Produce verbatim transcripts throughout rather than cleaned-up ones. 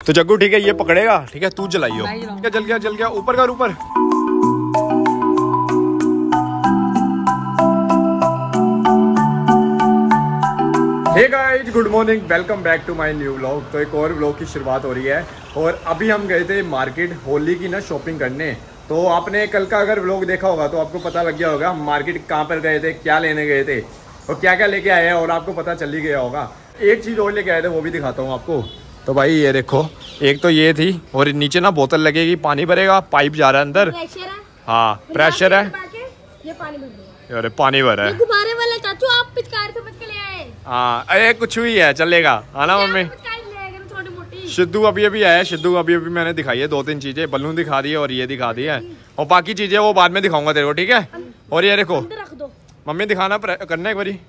तो जग्गू ठीक है, ये पकड़ेगा, ठीक है, तू जलाइयो। ठीक है, जल गया जल गया, ऊपर कर ऊपर। Hey guys, good morning, welcome back to my new vlog. तो एक और व्लॉग की शुरुआत हो रही है और अभी हम गए थे मार्केट होली की ना शॉपिंग करने। तो आपने कल का अगर व्लॉग देखा होगा तो आपको पता लग गया होगा हम मार्केट कहाँ पर गए थे, क्या लेने गए थे और क्या क्या लेके आए हैं, और आपको पता चल ही गया होगा। एक चीज़ और लेके आए थे, वो भी दिखाता हूँ आपको। तो भाई ये देखो, एक तो ये थी और नीचे ना बोतल लगेगी, पानी भरेगा, पाइप जा रहा है अंदर। हाँ प्रेशर है, ये पानी भर, अरे पानी भर है, गुब्बारे वाला चाचू आप पिचकारी समझ के ले आए। हाँ अरे कुछ भी है, चलेगा। आना मम्मी। सिद्धू अभी अभी आया, सिद्धू अभी अभी मैंने दिखाई है दो तीन चीजें, बलून दिखा दी है और ये दिखा दी है, और बाकी चीजें वो बाद में दिखाऊंगा तेरे को, ठीक है। और ये देखो मम्मी दिखाना करना एक बारी,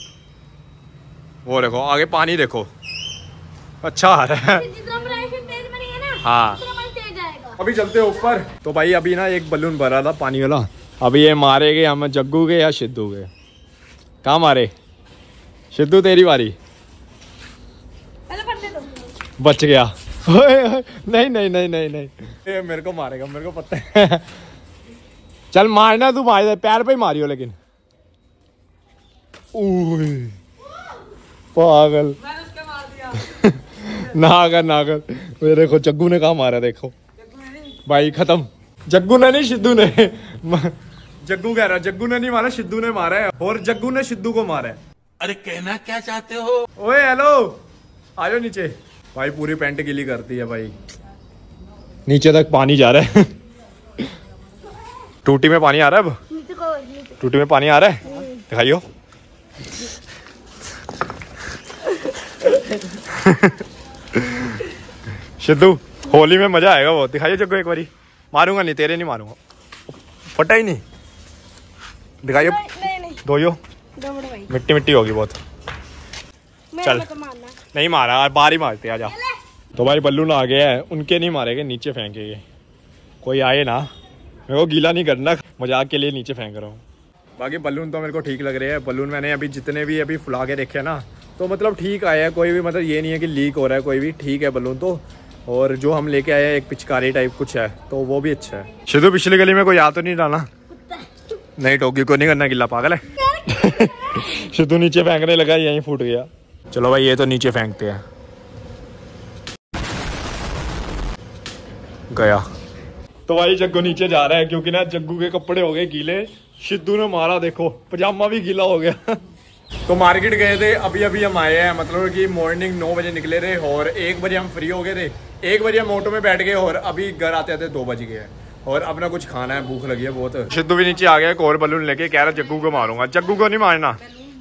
वो देखो आगे पानी देखो, अच्छा आ रहा है। हाँ अभी चलते हैं ऊपर। तो भाई अभी ना एक बलून भरा था पानी वाला, अभी ये मारेगे हम जग्गू के या सिद्धू के। कहाँ मारे? सिद्धू तेरी बारी। बच गया। नहीं नहीं नहीं नहीं नहीं, ये मेरे को मारेगा, मेरे को पता है। चल मारना, तू मार दे, पैर पे ही मारियो लेकिन। पागल। ना कर ना कर, देखो जग्गू ने कहा मारा, देखो भाई खत्म। जग्गू ने नहीं, सिद्धू ने। जग्गू कह रहा, जग्गू ने नहीं मारा, सिद्धू ने मारा है, और जग्गू ने सिद्धू को मारा है। अरे कहना क्या चाहते हो? ओए हेलो, आ जाओ नीचे। भाई पूरी पैंट गीली करती है भाई, नीचे तक पानी जा रहा है। टूटी में पानी आ रहा है अब, टूटी में पानी आ रहा है, दिखाइयो। सिद्धू होली में मजा आएगा वो, दिखाइए जग्गू एक बारी। मारूंगा नहीं, तेरे नहीं मारूंगा, फटा ही नहीं। दिखाइए, धोइयो, मिट्टी मिट्टी होगी बहुत। चल नहीं मारा, बाहर ही मारते, आजा। तो भाई बल्लून आ गया है, उनके नहीं मारेंगे, नीचे फेंकेंगे। कोई आए ना, मेरे को गीला नहीं करना, मजाक के लिए नीचे फेंक रहा हूँ। बाकी बलून तो मेरे को ठीक लग रहे हैं। बलून मैंने अभी जितने भी अभी फुला के देखे ना, तो मतलब ठीक आया है, कोई भी मतलब ये नहीं है कि लीक हो रहा है, कोई भी ठीक है बलून तो। और जो हम लेके आए हैं एक पिचकारी टाइप कुछ है, तो वो भी अच्छा है। सिद्धू पिछली गली में कोई याद तो नहीं डाला? नहीं, टोकी को नहीं करना गिल्ला, पागल है। सिद्धू नीचे फेंकने लगा, यहीं फूट गया। चलो भाई ये तो नीचे फेंकते हैं। गया। तो भाई जग्गू नीचे जा रहा है, क्योंकि ना जग्गू के कपड़े हो गए गीले, सिद्धू ने मारा, देखो पजामा भी गीला हो गया। तो मार्केट गए थे, अभी अभी हम आए हैं, मतलब कि मॉर्निंग नौ बजे निकले थे और एक बजे हम फ्री हो गए थे। एक बजे हम ऑटो में बैठ गए और अभी घर आते आते दो बज गए, और अपना कुछ खाना है, भूख लगी है बहुत। सिद्धू भी नीचे आ गया, एक और बलून लेके, कह रहा जग्गू को मारूंगा। जग्गू को नहीं मारना।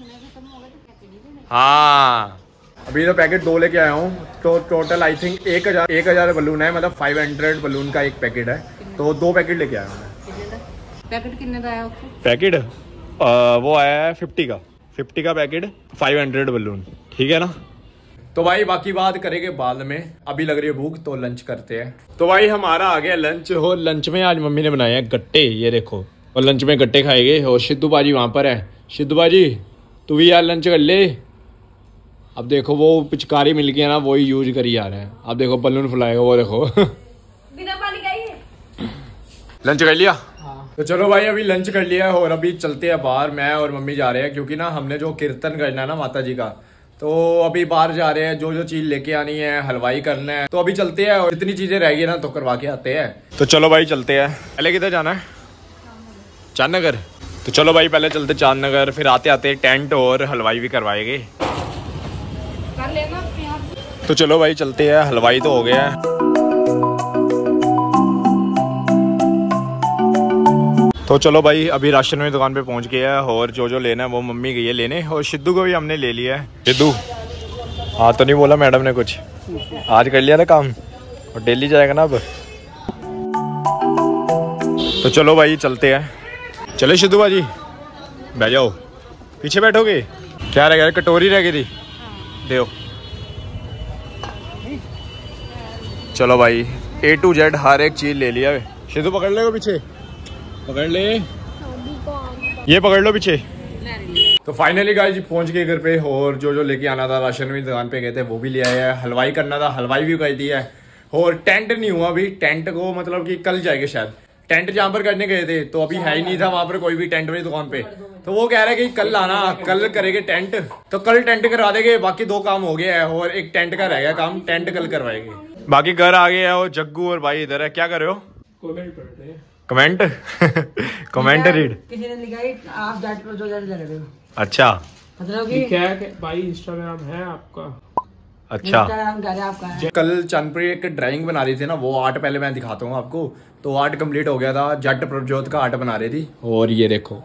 हाँ अभी तो पैकेट दो लेके आया हूँ, तो टोटल आई थिंक एक हजार एक हजार बलून है, मतलब फाइव हंड्रेड बलून का एक पैकेट है, तो दो पैकेट लेके आया हूँ। पैकेट कितने का आया? पैकेट आ, वो आया है फिफ्टी का, फिफ्टी का पैकेट, फाइव हंड्रेड बलून, ठीक है ना। तो भाई बाकी बात करेंगे बाद में, अभी लग रही है भूख, तो लंच करते हैं। तो भाई हमारा आ गया लंच, और लंच में आज मम्मी ने बनाया है गट्टे, ये देखो, और लंच में गट्टे खाएंगे। और सिद्धू बाजी वहाँ पर है, सिद्धू बाजी तू भी यार लंच कर ले। अब देखो वो पिचकारी मिल गया ना, वही यूज करी जा रहा है। अब देखो बलून फुलाएगा, वो देखो। बिना पानी का ही लंच कर लिया? हाँ। तो चलो भाई अभी लंच कर लिया और अभी चलते हैं बाहर, मैं और मम्मी जा रहे हैं, क्योंकि ना हमने जो कीर्तन करना है ना माता जी का, तो अभी बाहर जा रहे हैं, जो जो चीज लेके आनी है, हलवाई करना है, तो अभी चलते हैं, और इतनी चीजें रह गई ना तो करवा के आते हैं। तो चलो भाई चलते हैं। पहले किधर जाना है? चांदनगर। तो चलो भाई पहले चलते चांदनगर, फिर आते आते टेंट और हलवाई भी करवाएंगे। कर लेना। तो चलो भाई चलते हैं, हलवाई तो हो गया है। तो चलो भाई अभी राशन में दुकान पे पहुंच गया है, और जो जो लेना है वो मम्मी गई है लेने, और सिद्धू को भी हमने ले लिया है। सिद्धू हाँ तो नहीं बोला मैडम ने कुछ, आज कर लिया था काम, और डेली जाएगा ना अब। तो चलो भाई चलते हैं। चले सिद्धू बाजी, बैठ जाओ, पीछे बैठोगे? क्या रह गया? कटोरी रह गई थी, दो। चलो भाई ए टू जेड हर एक चीज ले लिया। सिद्धू पकड़ ले, पीछे पकड़ ले, ये पकड़ लो पीछे। तो फाइनली गाइस पहुंच गए घर पे, और जो जो लेके आना था राशन भी दुकान पे गए थे वो भी ले आया है, हलवाई करना था हलवाई भी कर दिया है। और टेंट नहीं हुआ अभी, टेंट को मतलब कि कल जाएंगे शायद। टेंट जहाँ पर करने गए थे तो अभी है ही नहीं था वहां पर कोई भी टेंट वाली दुकान पे, तो वो कह रहा है कि कल आना, कल करेंगे टेंट। तो कल टेंट करवा देंगे, बाकी दो काम हो गया है और एक टेंट का रह गया काम, टेंट कल करवाएंगे। बाकी घर आ गए है और जग्गू और भाई इधर है। क्या कर रहे हो? Comment comment read. किसी ने लिखा है आप जाट पर जो जाट लग रहे हो। अच्छा मतलब कि क्या है भाई इंस्टाग्राम है आपका? अच्छा इंस्टाग्राम कह रहे हैं आपका है। कल चंदपुरी एक ड्राइंग बना रही थी ना, वो आर्ट पहले मैं दिखाता हूँ आपको। तो आर्ट कंप्लीट हो गया था, जट प्रभजोत का आर्ट बना रही थी और ये देखो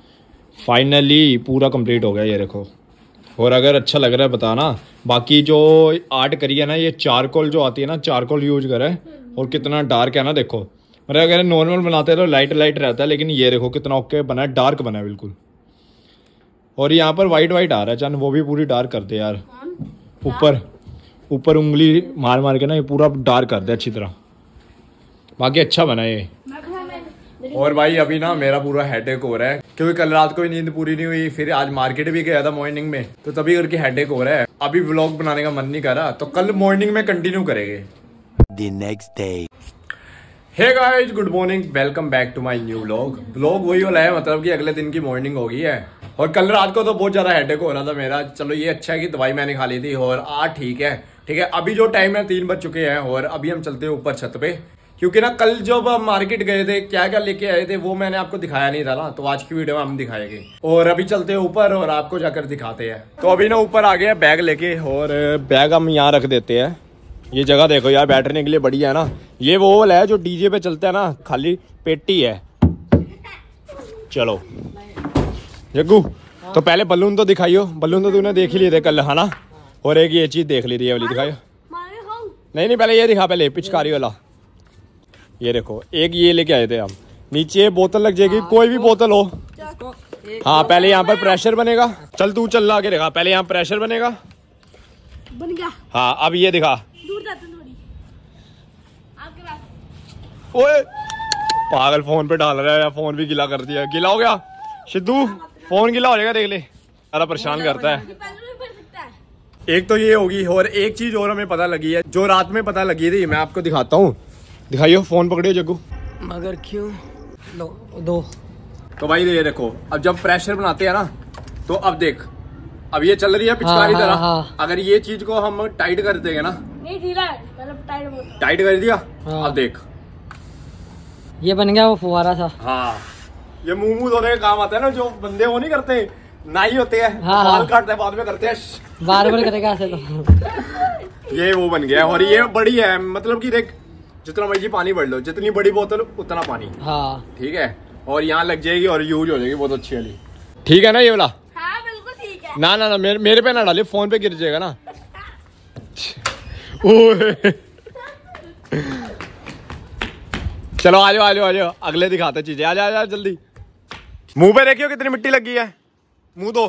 फाइनली पूरा कंप्लीट हो गया, ये देखो। और अगर अच्छा लग रहा है बताना। बाकी जो आर्ट करी है ना, ये चारकोल जो आती है ना, चारकोल यूज करा है और कितना डार्क है ना, देखो। मतलब अगर नॉर्मल बनाते हैं तो लाइट लाइट रहता है, लेकिन ये देखो कितना ओके बना है, डार्क बना है बिल्कुल। और यहाँ पर वाइट वाइट आ रहा है, चल वो भी पूरी डार्क कर दे यार। ऊपर ऊपर उंगली मार मार के ना ये पूरा डार्क कर दे अच्छी तरह। बाकी अच्छा बना ये। और भाई अभी ना मेरा पूरा हेडेक हो रहा है क्योंकि कल रात को ही नींद पूरी नहीं हुई, फिर आज मार्केट भी गया था मॉर्निंग में, तो तभी करके हेडेक हो रहा है। अभी व्लॉग बनाने का मन नहीं कर रहा, तो कल मॉर्निंग में कंटिन्यू करेंगे। The next day. Hey guys, good morning, welcome back to my new vlog. Vlog वही वाला है, मतलब कि अगले दिन की मॉर्निंग हो गई है। और कल रात को तो बहुत ज्यादा हेडेक हो रहा था मेरा। चलो ये अच्छा है कि दवाई मैंने खा ली थी और आज ठीक है। ठीक है, अभी जो टाइम है तीन बज चुके हैं और अभी हम चलते हैं ऊपर छत पे, क्योंकि ना कल जब हम मार्केट गए थे क्या क्या लेके आए थे वो मैंने आपको दिखाया नहीं था ना, तो आज की वीडियो में हम दिखाएंगे। और अभी चलते हैं ऊपर और आपको जाकर दिखाते हैं। तो अभी ना ऊपर आ गया बैग लेके, और बैग हम यहाँ रख देते हैं। ये जगह देखो यार, बैठने के लिए बढ़िया है ना। ये वो वाला है जो डीजे पे चलता है ना, खाली पेटी है। चलो जग्गू, तो पहले बलून तो दिखाइयो। बलून तो तूने देख ही लिए थे कल, है ना। और एक ये चीज देख ली थी, ये वाली दिखाइयो। नहीं नहीं, पहले ये दिखा, पहले पिचकारी वाला। ये देखो, एक ये लेके आए थे हम। नीचे बोतल लग जाएगी, कोई भी बोतल हो। हाँ, पहले यहाँ पर प्रेशर बनेगा। चल तू चल आगे दिखा, पहले यहाँ प्रेशर बनेगा। बन गया। हाँ, अब ये दिखा। दूर जाते थोड़ी आगे। ओए पागल, फोन पे डाल रहा है, फोन भी गिला कर दिया। गिला हो गया सिद्धू, फोन गिला हो जाएगा, देख ले। सारा परेशान करता है। एक तो ये होगी, और एक चीज और हमें पता लगी है, जो रात में पता लगी थी, मैं आपको दिखाता हूँ। दिखाइयो, फोन पकड़ियो जग्गू। मगर क्यों? लो दो। तो भाई ये देखो, अब जब प्रेशर बनाते हैं ना, तो अब देख, अब ये चल रही है पिचकारी तरह। हाँ, हाँ। अगर ये चीज को हम टाइट कर देंगे ना, नहीं ढीला है, मतलब टाइट बहुत। टाइट कर दिया। हाँ। अब देख, ये बन गया वो फुवारा सा। हाँ, ये मुंह मुंह धोने का काम आता है ना, जो बंदे वो नहीं करते, नाई होते हैं, हाँ, बाल हाँ। काटते हैं बाद में करते हैं, बार बार करेगा ऐसे तो। ये वो बन गया। और ये बड़ी है, मतलब कि देख, जितना मर्जी पानी भर लो, जितनी बड़ी बोतल उतना पानी। हाँ ठीक है, और यहाँ लग जाएगी और यूज हो जाएगी बहुत अच्छी वाली। ठीक है ना ये वाला? हाँ बिल्कुल ठीक है। ना ना ना, मेरे मेरे पे ना डाले, फोन पे गिर जाएगा ना। ओए चलो आ जाओ आ जाओ आ जाओ, अगले दिखाते चीजें। आ जा आ जा जल्दी। मुंह पे देखियो कितनी मिट्टी लगी है, मुंह दो।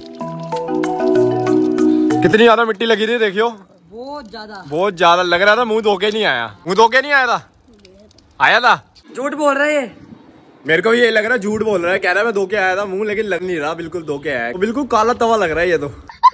कितनी ज्यादा मिट्टी लगी थी, देखियो। बहुत ज्यादा, बहुत ज्यादा लग रहा था, मुंह धो के नहीं आया। मुंह धो के नहीं आया था, आया था। झूठ बोल रहे हैं। मेरे को ये लग रहा है झूठ बोल रहा है, कह रहा है मैं धो के आया था मुंह, लेकिन लग नहीं रहा, बिल्कुल धो के आया है। बिल्कुल काला तवा लग रहा है ये तो।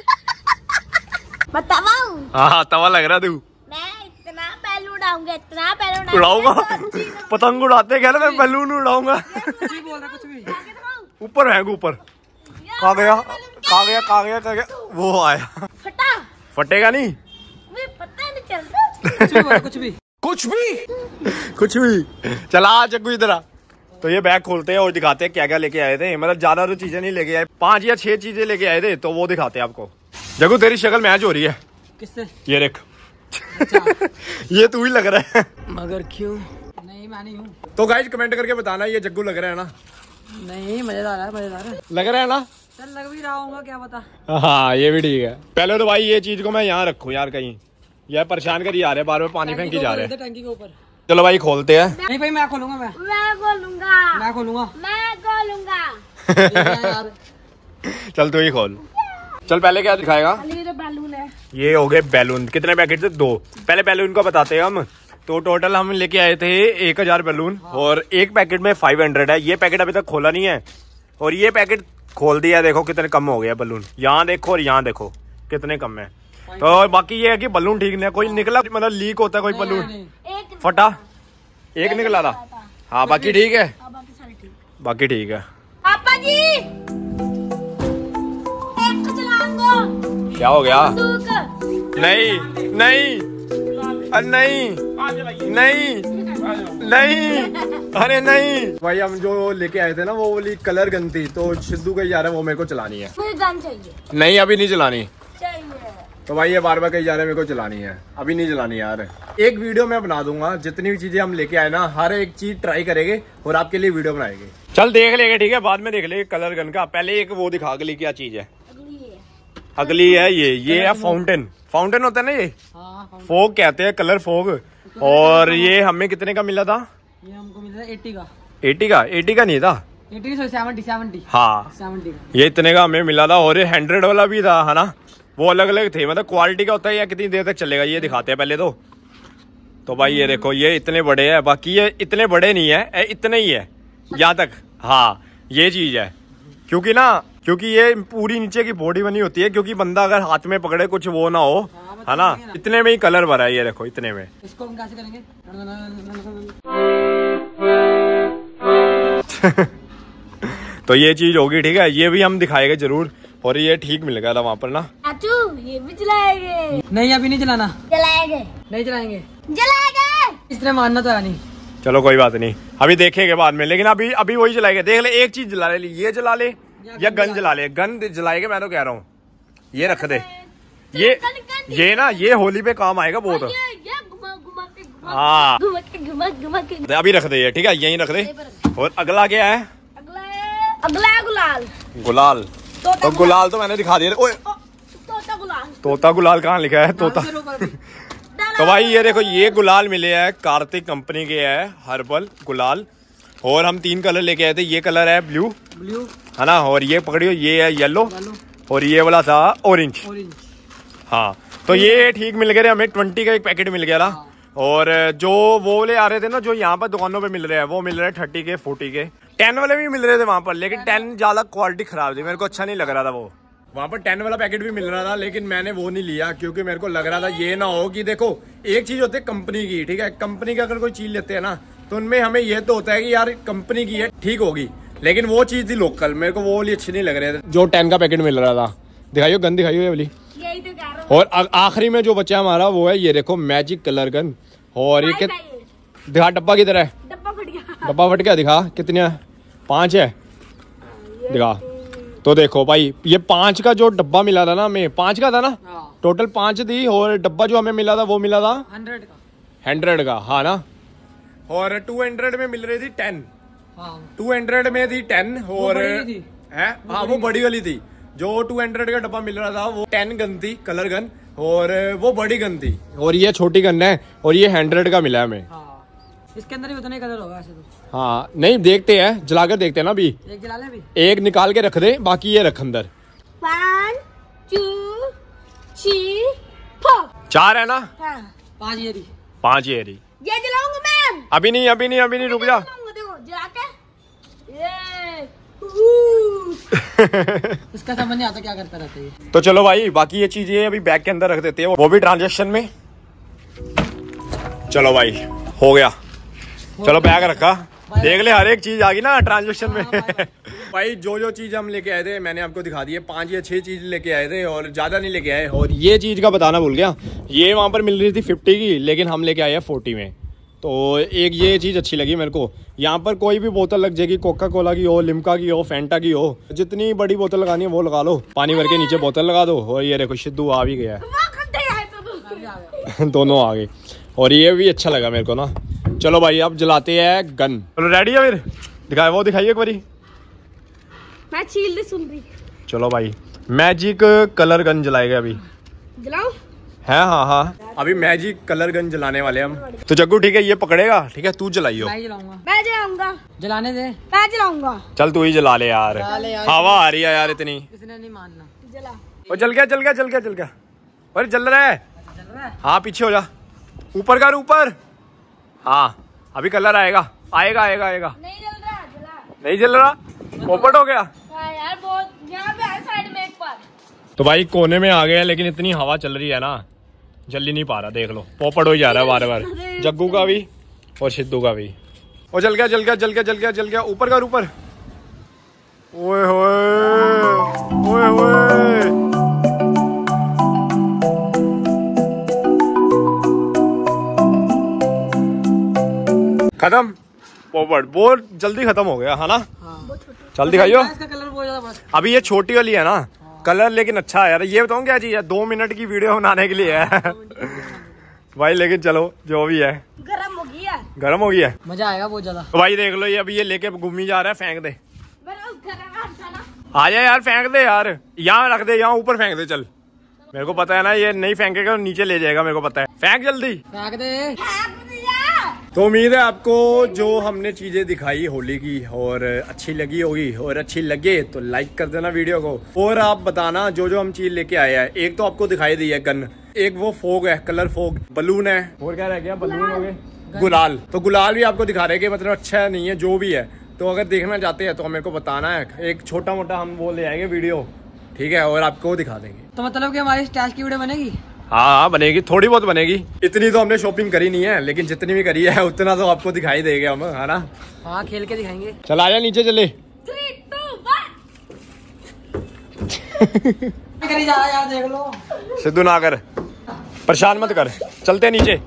बताऊं? हाँ हाँ, तवा लग रहा है तू। मैं इतना बैलून उड़ाऊंगा, इतना बैलून उड़ाऊंगा, पतंग उड़ाते कह रहे मैं बैलून उड़ाऊंगा। कुछ भी बोल रहा, कुछ भी। ऊपर है, ऊपर कहा गया, कहा गया, कहा गया, कहा गया, वो आया। फटा फटेगा नहीं, मुझे पता नहीं चलता। कुछ भी बोल, कुछ भी कुछ भी कुछ भी। चला आ जग्गू इधर आ। तो ये बैग खोलते हैं और दिखाते हैं क्या क्या लेके आए थे। मतलब ज्यादा तो चीजें नहीं लेके आए, पांच या छह चीजें लेके आए थे, तो वो दिखाते हैं आपको। जग्गू तेरी शक्ल मैच हो रही है। किससे? ये देख। ये तू ही लग रहा है। मगर क्यों? नहीं मैं नहीं हूँ। तो गाइस कमेंट करके बताना ये जग्गू लग रहा है ना। नहीं मजेदार है, मजेदार है। लग रहा है ना? चल लग भी रहा हूँ, क्या पता। हाँ ये भी ठीक है। पहले तो भाई ये चीज को मैं यहाँ रखूँ यार कहीं, यार परेशान कर ही आ रहे, बार बार पानी फेंक ही जा रहे हैं। टंकी के ऊपर। चलो भाई खोलते हैं। नहीं भाई मैं खोलूंगा, मैं मैं खोलूंगा, मैं खोलूंगा, मैं खोलूंगा। यार। चल तू ही खोल। चल पहले क्या दिखाएगा? ये तो बैलून है। ये हो गए बैलून। कितने पैकेट थे? दो। पहले बैलून को बताते हैं हम। तो टोटल हम लेके आए थे एक हजार बैलून, और एक पैकेट में फाइव हंड्रेड है। ये पैकेट अभी तक खोला नहीं है, और ये पैकेट खोल दिया। देखो कितने कम हो गया बैलून, यहाँ देखो और यहाँ देखो कितने कम है। तो बाकी ये है कि बलून ठीक नहीं, कोई निकला मतलब लीक होता है कोई बलून एक फटा, एक निकला था। हाँ बाकी ठीक है, हाँ, बाकी सारे ठीक। बाकी ठीक है। पापा जी एक तो चलाऊंगा। क्या हो गया? बंदूक। नहीं नहीं अरे नहीं नहीं नहीं अरे नहीं भाई, हम जो लेके आए थे ना वो वाली कलर गन थी, तो सिद्धू कही जा रहा है वो मेरे को चलानी है। मुझे गन चाहिए। नहीं अभी नहीं चलानी। चाहिए तो भाई ये बार बार कही जा रहा है मेरे को चलानी है, अभी नहीं चलानी यार। एक वीडियो मैं बना दूंगा, जितनी भी चीजें हम लेके आए ना हर एक चीज ट्राई करेंगे और आपके लिए वीडियो बनाएंगे। चल देख लेंगे, ठीक है, बाद में देख लेंगे कलर गन का। पहले एक वो दिखा के क्या चीज है। अगली है। अगली है ये ये है फाउंटेन। फाउंटेन होता है ना ये, फोग कहते हैं, कलर फोग। और ये हमें कितने का मिला था? ये हमको मिला था अस्सी का। अस्सी का? अस्सी का नहीं था, अस्सी सौ सत्तर सत्तर। हाँ सत्तर का। ये इतने का हमें मिला था। और ये हंड्रेड वाला भी था, है ना, वो अलग अलग थे। मतलब क्वालिटी का होता है या कितनी देर तक चलेगा ये दिखाते हैं पहले तो। तो भाई ये देखो ये इतने बड़े हैं, बाकी ये इतने बड़े नहीं है, इतने ही है यहाँ तक। हाँ ये चीज है, क्योंकि ना क्योंकि ये पूरी नीचे की बॉडी बनी होती है, क्योंकि बंदा अगर हाथ में पकड़े कुछ वो ना हो, है ना। इतने में ही कलर भरा है, ये देखो इतने में। इसको हम कैसे करेंगे? तो ये चीज होगी, ठीक है, ये भी हम दिखाएंगे जरूर। और ये ठीक मिल गया था वहाँ पर ना। चाचू ये भी चलाएंगे? नहीं अभी नहीं चलाना। चलाएंगे नहीं चलाएंगे। चलाएंगे। इस तरह मानना तो है नहीं। चलो कोई बात नहीं, अभी देखेंगे बाद में, लेकिन अभी अभी वही जलाएंगे। देख ले, एक चीज जला ले, ये जला ले या गन जला ले। गन जलाएंगे, मैं तो कह रहा हूँ ये रख दे। ये ये ना ये होली पे काम आएगा बहुत। ये ये घुमा घुमा के घुमा हाँ घुमा के घुमा घुमा के। अभी रख दे ये, ठीक है, यहीं रख दे। और अगला क्या है? अगला है अगला है गुलाल। गुलाल। तोता तो गुलाल तो मैंने दिखा दिया। ओए तोता गुलाल। तोता गुलाल कहाँ लिखा है? तोता। तो भाई ये देखो ये गुलाल मिले हैं, कार्तिक कंपनी के है, हर्बल गुलाल। और हम तीन कलर लेके आए थे। ये कलर है ब्लू, ब्लू है ना, और ये पकड़ियो ये है येलो, और ये वाला था ऑरेंज। ऑरेंज। हाँ तो ये ठीक मिल गए हमें। ट्वेंटी का एक पैकेट मिल गया था। और जो वो ले आ रहे थे ना, जो यहाँ पर दुकानों पे मिल रहे हैं, वो मिल रहे हैं थर्टी के, फोर्टी के। टेन वाले भी मिल रहे थे वहां पर, लेकिन टेन ज्यादा क्वालिटी खराब थी, मेरे को अच्छा नहीं लग रहा था वो। वहां पर टेन वाला पैकेट भी मिल रहा था, लेकिन मैंने वो नहीं लिया, क्योंकि मेरे को लग रहा था ये ना हो कि देखो एक चीज होती है कंपनी की, ठीक है, कंपनी की अगर कोई चीज लेते हैं ना तो उनमें हमें ये तो होता है कि यार कंपनी की है, ठीक होगी। लेकिन वो चीज थी लोकल, मेरे को वो वाली अच्छी नहीं लग रही थी। जो टेन का पैकेट मिल रहा था, दिखाइयो गन, दिखाइयो ये वाली। यही तो कह रहा हूं। और आखिरी में जो बचा हमारा वो है ये देखो मैजिक कलर गन। और ये कित दिखा, डब्बा किधर है? डब्बा फट गया। डब्बा फट गया, दिखा कितने है? पांच है, दिखा। तो देखो भाई ये पांच का जो डब्बा मिला था ना हमें, पांच का था ना, टोटल पांच थी। और डब्बा जो हमें मिला था वो मिला था हंड्रेड का। हंड्रेड का, हाँ ना। और टू हंड्रेड में मिल रही थी टेन। टू हंड्रेड में थी टेन। और है हाँ वो बड़ी वाली थी। जो टू हंड्रेड का डब्बा मिल रहा था वो टेन गन थी, कलर गन, और वो बड़ी गन थी। और ये छोटी गन है, और ये हंड्रेड का मिला है हमें। हाँ। इसके अंदर भी उतने कलर होगा ऐसे तो। हाँ नहीं देखते हैं, जलाकर देखते हैं ना अभी। एक जला ले भी। एक निकाल के रख दे, बाकी ये रख अंदर। One two three four. चार है ना? हाँ। पांच ये रही। पांच ये रही। ये जलाऊंगा मैं। अभी नहीं अभी नहीं अभी नहीं, रुक जा। देखो जला के ये इसका समझ नहीं आता क्या करता रहता है। तो चलो भाई बाकी ये चीजें अभी बैग के अंदर रख देते हैं, वो भी ट्रांजेक्शन में। चलो भाई हो गया, चलो बैग रखा। देख ले हर एक चीज आ गई ना ट्रांजेक्शन में। भाई जो जो चीज हम लेके आए थे मैंने आपको दिखा दी है। पांच या छह चीज लेके आए थे और ज्यादा नहीं लेके आए। और ये चीज का बताना भूल गया, ये वहां पर मिल रही थी फिफ्टी की, लेकिन हम लेके आए हैं फोर्टी में। तो एक ये चीज अच्छी लगी मेरे को। यहाँ पर कोई भी बोतल लग जाएगी, कोका कोला की हो, लिम्का की हो, फैंटा की हो, जितनी बड़ी बोतल लगानी है वो लगा लो, पानी भर के नीचे बोतल लगा दो। और ये देखो सिद्धू आ भी गया है। दोनों आ गए। और ये भी अच्छा लगा मेरे को ना। चलो भाई अब जलाते हैं गन। चलो रेडी है फिर, दिखाए वो दिखाइए एक बारी। मैं छील सुन रही। चलो भाई मैजिक कलर गन जलाएंगे अभी। जलाओ है हाँ हाँ अभी मैजिक कलर गन जलाने वाले हम। तो जग्गू ठीक है ये पकड़ेगा, ठीक है तू जलाइयो। मैं जलाऊंगा। मैं जलाऊंगा। जलाने दे। मैं जलाऊंगा। चल तू ही जला ले यार, हवा आ रही है यार इतनी। किसने नहीं मानना। जला। और जल गया जल गया जल गया जल गया। अरे जल रहा है। जल रहा है। हाँ पीछे हो जा, ऊपर कर ऊपर। हाँ अभी कलर आएगा आएगा आएगा आएगा। नहीं जल रहा। जला नहीं जल रहा, पोपट हो गया। हाँ यार बहुत यहाँ पे है साइड में एक बार। तो भाई कोने में आ गए हैं, लेकिन इतनी हवा चल रही है ना, जल्दी नहीं पा रहा। देख लो पोपट हो ही जा रहा है बार बार, जग्गू का भी और सिद्धू का भी। और जल गया जल गया जल गया जल गया जल गया ऊपर का ऊपर। ओए होए ओए होए, खत्म पोपट, बहुत जल्दी खत्म हो गया है ना। चल दिखाइयो। इसका कलर बहुत ज्यादा मस्त। अभी ये छोटी वाली है ना, कलर लेकिन अच्छा है यार। ये बताऊँ क्या चीज है, दो मिनट की वीडियो बनाने के लिए है भाई, लेकिन चलो जो भी है। गरम हो गया, गर्म हो गया है। मजा आएगा बहुत ज्यादा। तो भाई देख लो, ये अभी ये लेके घूमी जा रहा है, फेंक दे। गरम आ जा यार, फेंक दे यार, यहाँ रख दे, यहाँ ऊपर फेंक दे। चल, मेरे को पता है ना ये नहीं फेंकेगा, नीचे ले जाएगा, मेरे को पता है। फेंक जल्दी, फेंक दे। तो उम्मीद है आपको जो हमने चीजें दिखाई होली की और अच्छी लगी होगी, और अच्छी लगे तो लाइक कर देना वीडियो को। और आप बताना जो जो हम चीज लेके आए हैं। एक तो आपको दिखाई दी है गन, एक वो फोग है, कलर फोग, बलून है, और क्या रह गया, बलून हो गए, गुलाल। तो गुलाल भी आपको दिखा रहे कि मतलब अच्छा नहीं है जो भी है। तो अगर देखना चाहते हैं तो मेरे को बताना है, एक छोटा मोटा हम वो ले आएंगे वीडियो, ठीक है, और आपको दिखा देंगे। तो मतलब कि हमारी स्टैश की वीडियो बनेगी? हाँ हाँ बनेगी, थोड़ी बहुत बनेगी। इतनी तो हमने शॉपिंग करी नहीं है, लेकिन जितनी भी करी है उतना तो आपको दिखाई देगा हम, है ना। हाँ खेल के दिखाएंगे। चल आया नीचे चले। करी जा रहा है यार, देख लो। सिद्धू ना कर, परेशान मत कर, चलते नीचे।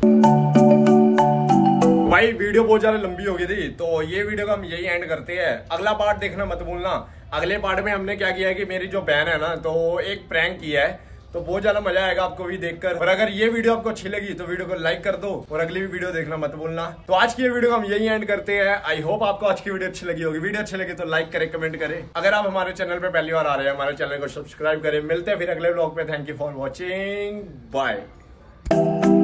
भाई वीडियो बहुत ज्यादा लंबी हो गई थी, तो ये वीडियो का हम यही एंड करते हैं। अगला पार्ट देखना मत भूलना। अगले पार्ट में हमने क्या किया है कि मेरी जो बहन है ना, तो एक प्रैंक किया है, तो बहुत ज्यादा मजा आएगा आपको भी देखकर। और अगर ये वीडियो आपको अच्छी लगी तो वीडियो को लाइक कर दो, और अगली भी वीडियो देखना मत भूलना। तो आज की ये वीडियो हम यही एंड करते हैं। आई होप आपको आज की वीडियो अच्छी लगी होगी। वीडियो अच्छी लगी तो लाइक करें, कमेंट करें। अगर आप हमारे चैनल पे पहली बार आ रहे हैं, हमारे चैनल को सब्सक्राइब करें। मिलते हैं फिर अगले व्लॉग पे। Thank you for watching, bye.